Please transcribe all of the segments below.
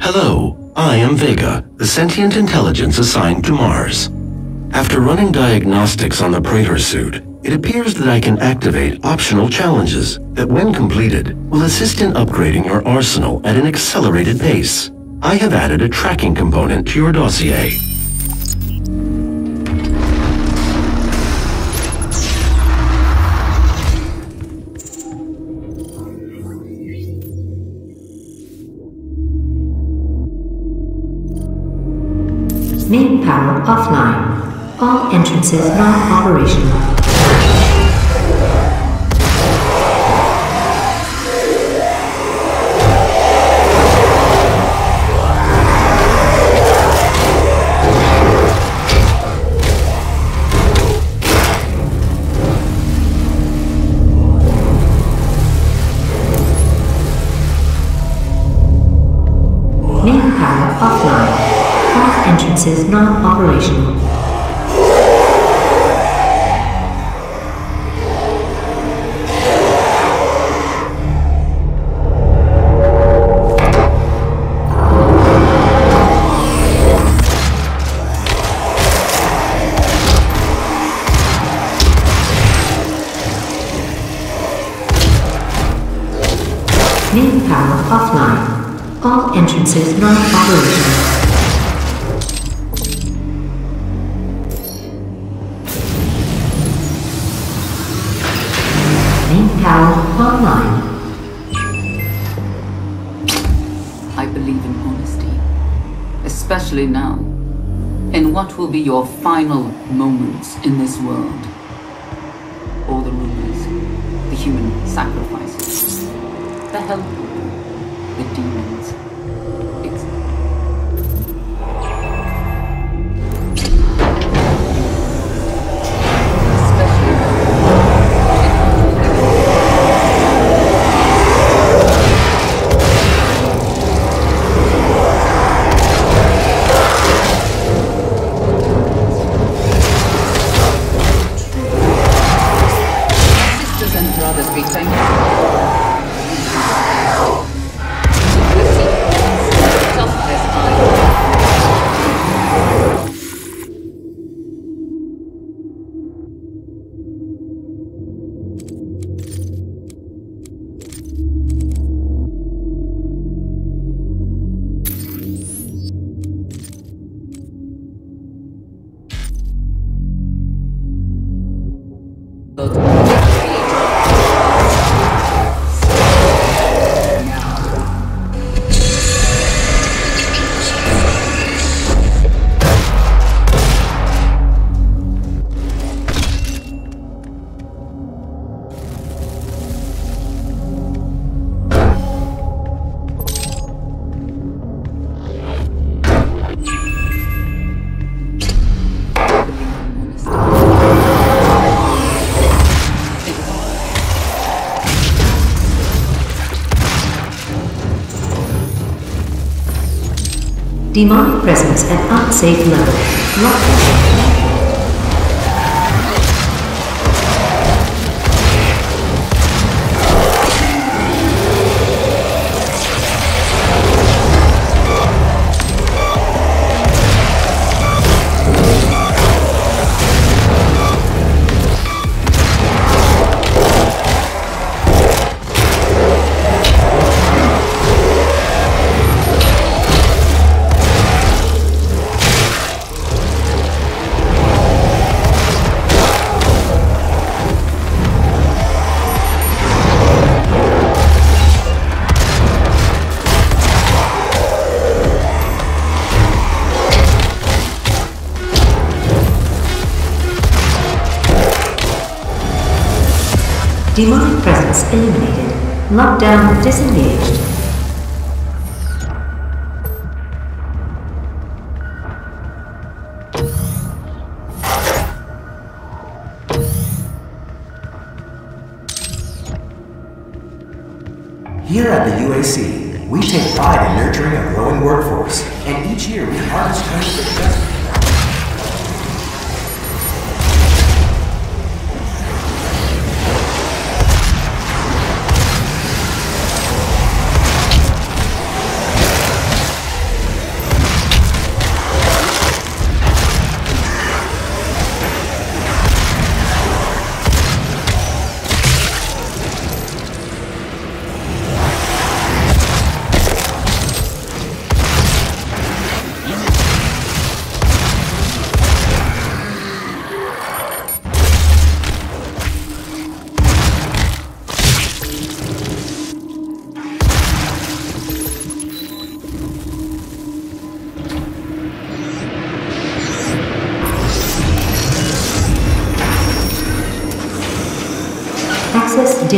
Hello, I am Vega, the sentient intelligence assigned to Mars. After running diagnostics on the Praetor suit, it appears that I can activate optional challenges that, when completed, will assist in upgrading your arsenal at an accelerated pace. I have added a tracking component to your dossier. Main power offline. All entrances non-operational. Main power offline. All entrances non-operational. Main power offline. All entrances non-operational. Power online. I believe in honesty, especially now, in what will be your final moments in this world. All the rumors, the human sacrifices, the hell people, the demons. Demonic presence at unsafe level. Lockdown. Demonic presence eliminated. Lockdown disengaged. Here at the UAC, we take pride in nurturing a growing workforce, and each year we harvest training for the best.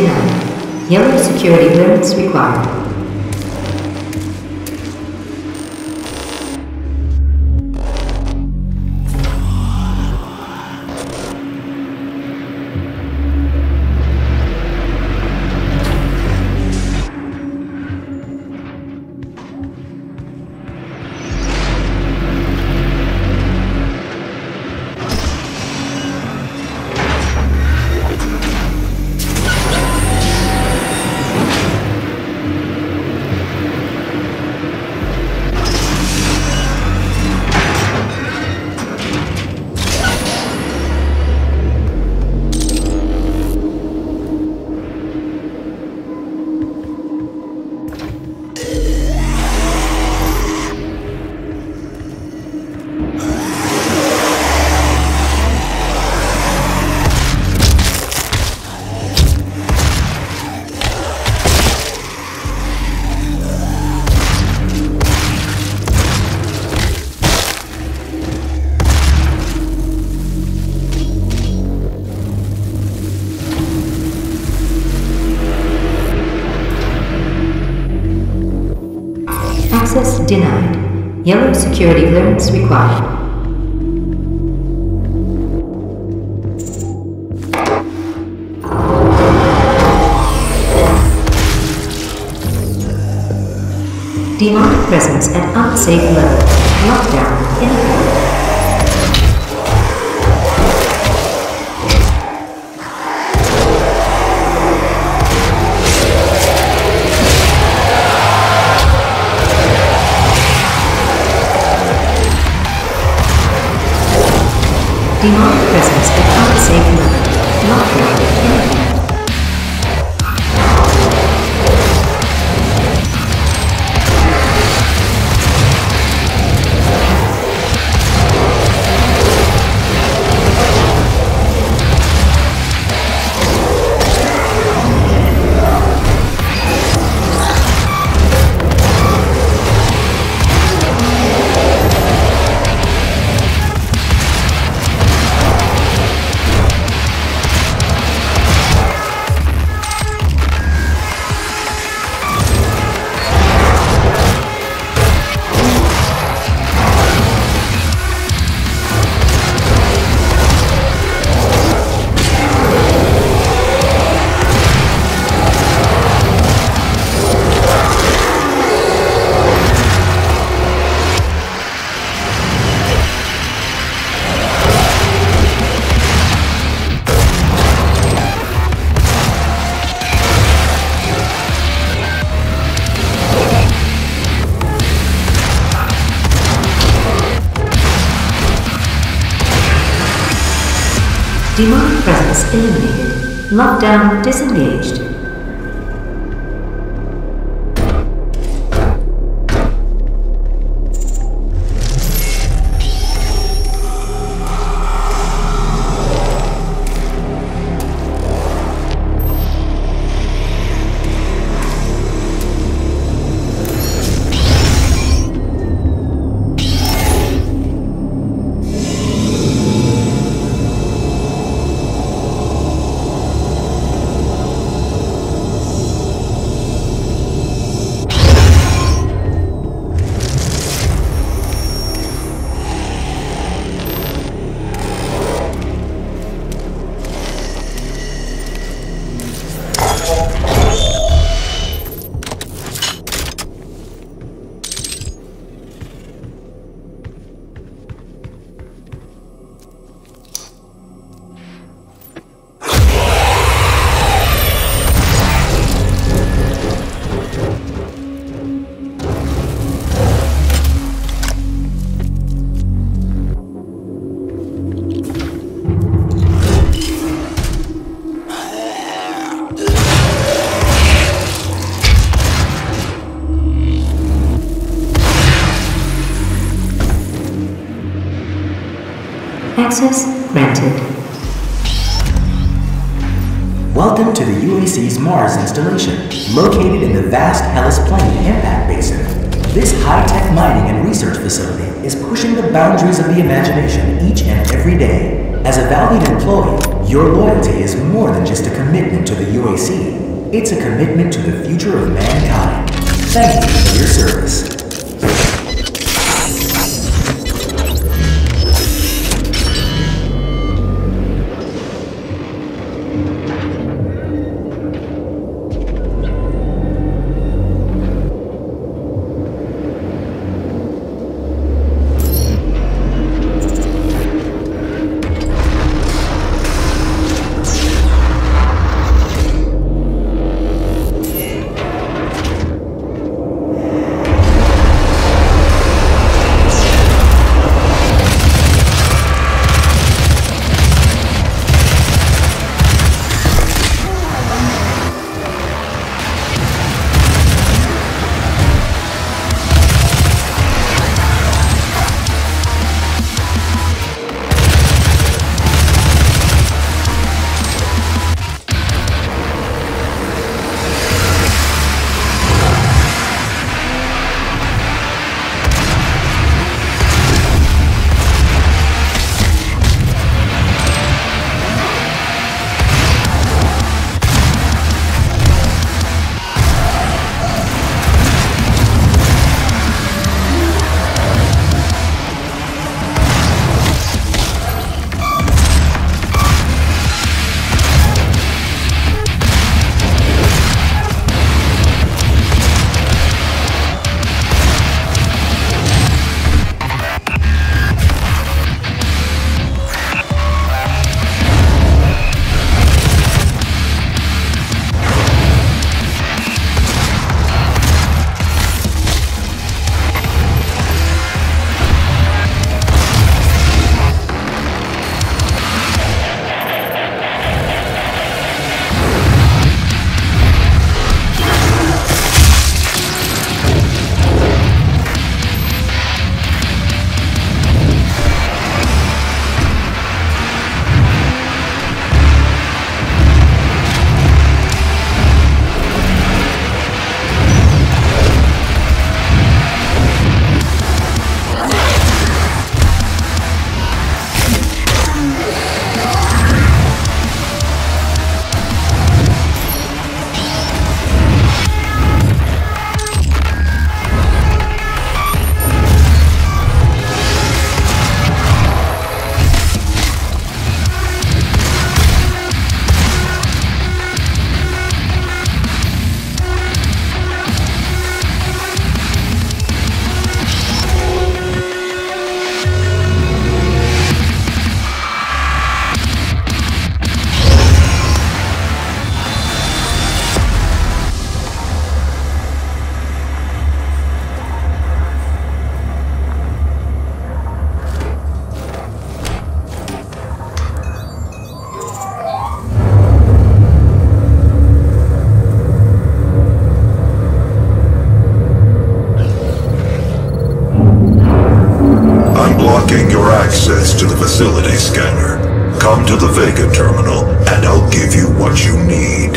denied. Yellow security clearance required. Access denied. Yellow security clearance required. Demonic presence at unsafe level. Lockdown in effect. Demonic presence at unsafe level. Lockdown in effect. Demonic presence eliminated. Lockdown disengaged. Access granted. Welcome to the UAC's Mars installation, located in the vast Hellas Plain impact basin. This high-tech mining and research facility is pushing the boundaries of the imagination each and every day. As a valued employee, your loyalty is more than just a commitment to the UAC. It's a commitment to the future of mankind. Thank you for your service. access to the facility scanner. Come to the Vega terminal, and I'll give you what you need.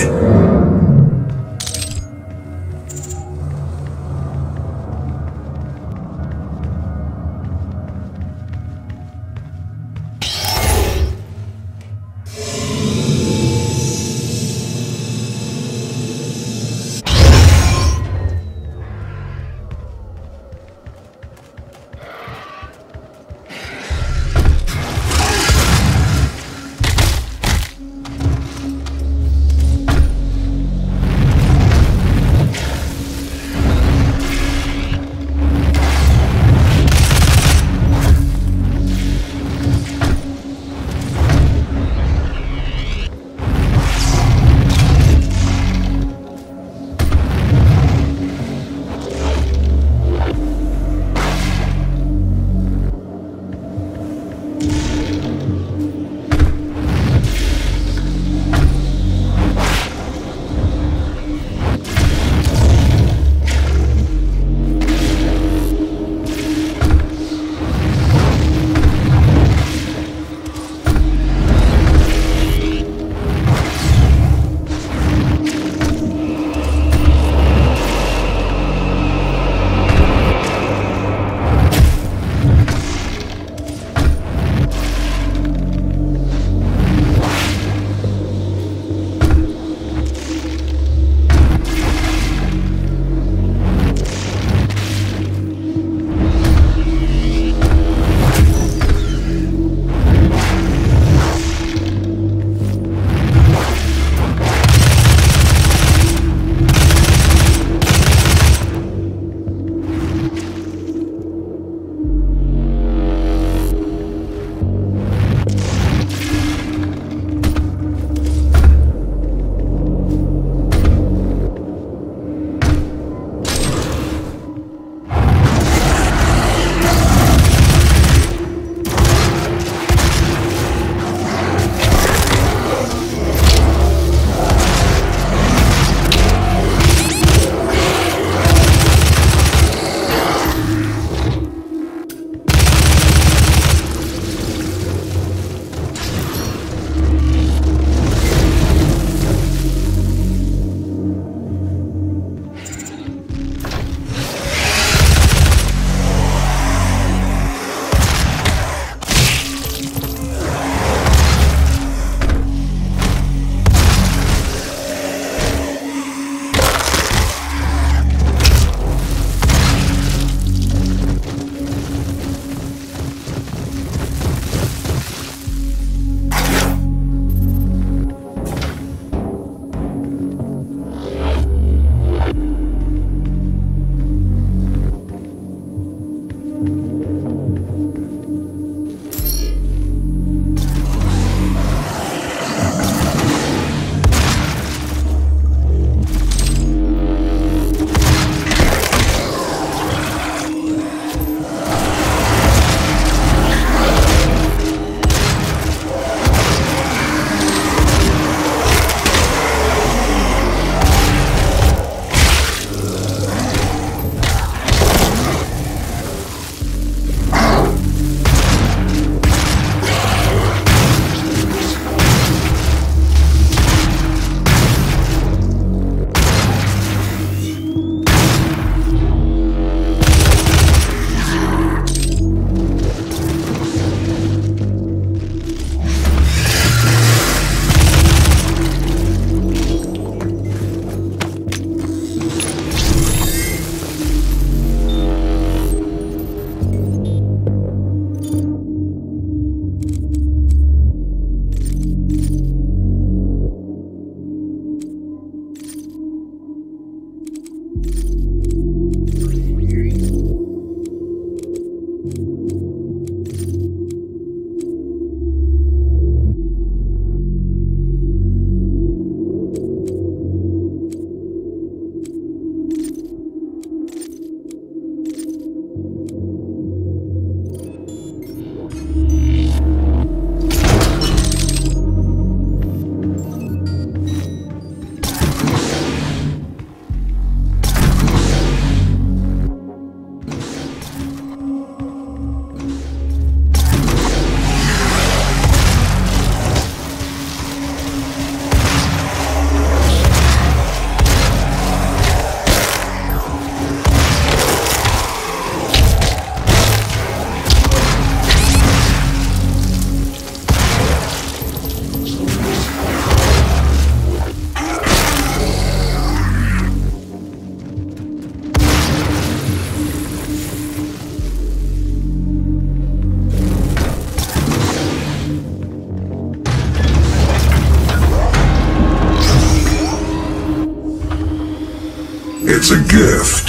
It's a gift.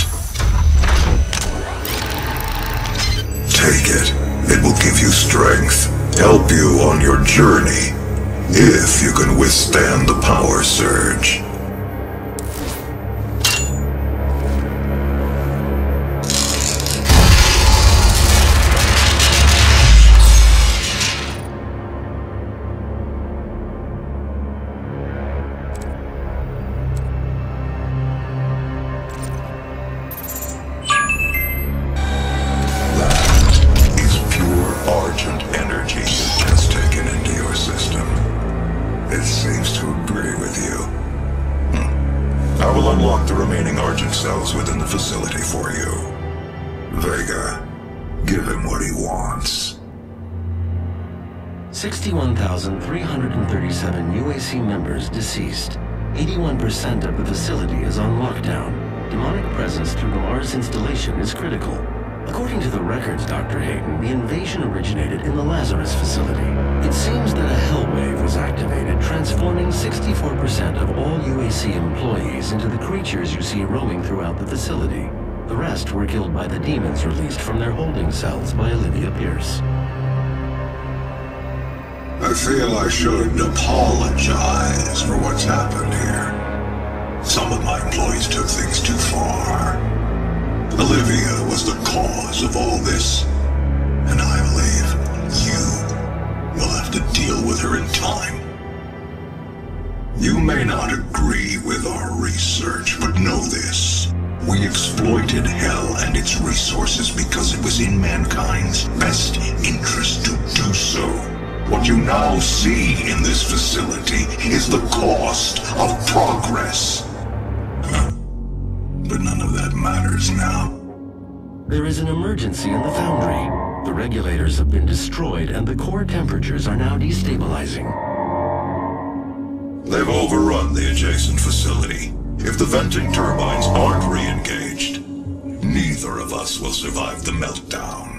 Take it. It will give you strength, help you on your journey, if you can withstand the power surge. Within the facility for you. Vega, give him what he wants. 61,337 UAC members deceased. 81% of the facility is on lockdown. Demonic presence through the Mars installation is critical. According to the records, Dr. Hayden, the invasion originated in the Lazarus facility. It seems that a hell wave was activated, transforming 64% of all UAC employees into the creatures you see roaming throughout the facility. The rest were killed by the demons released from their holding cells by Olivia Pierce. I feel I should apologize for what's happened here. Some of my employees took things too far. Olivia was the cause of all this, and I believe you will have to deal with her in time. You may not agree with our research, but know this. We exploited hell and its resources because it was in mankind's best interest to do so. What you now see in this facility is the cost of progress. But none of that matters now. There is an emergency in the foundry. The regulators have been destroyed and the core temperatures are now destabilizing. They've overrun the adjacent facility. If the venting turbines aren't re-engaged, neither of us will survive the meltdown.